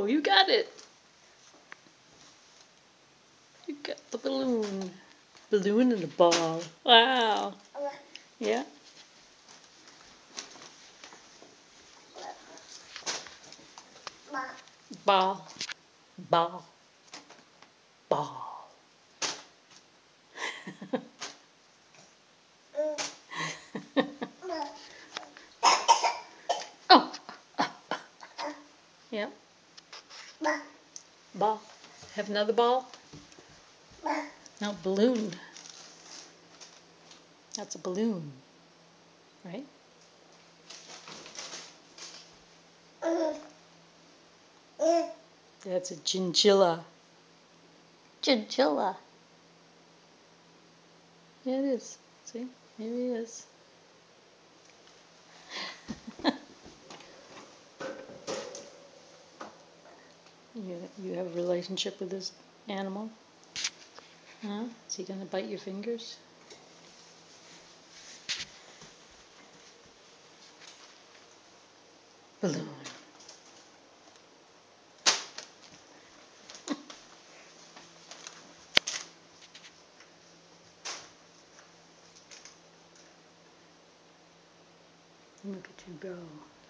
go. You got it. You got the balloon. Balloon and a ball. Wow. Yeah. Ball. Ball. Ball. Oh. Yeah. Ball. Have another ball? No, balloon. That's a balloon, right? That's a chinchilla. Chinchilla. Yeah, it is. See? Here he is. You have a relationship with this animal? Huh? Is he going to bite your fingers? Balloon. Look at you go.